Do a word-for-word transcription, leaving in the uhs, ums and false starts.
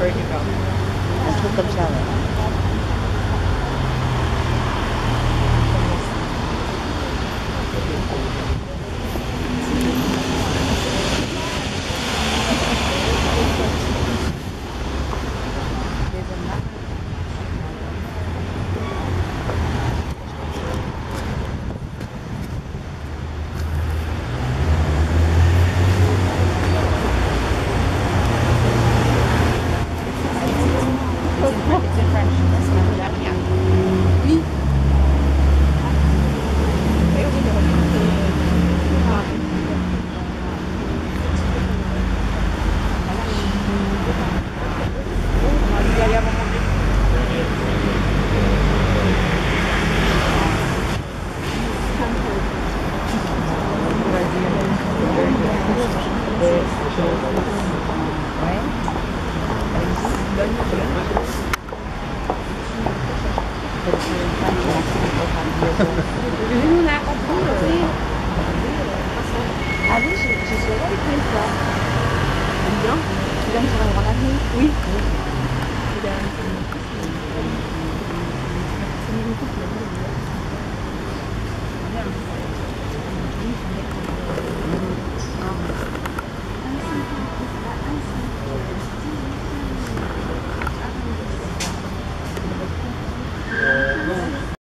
Un truc comme ça, ouais. Ah oui, je, je suis allée avec une fois. T'aimes bien? Tu viens sur un grand avenue? Oui. Oui.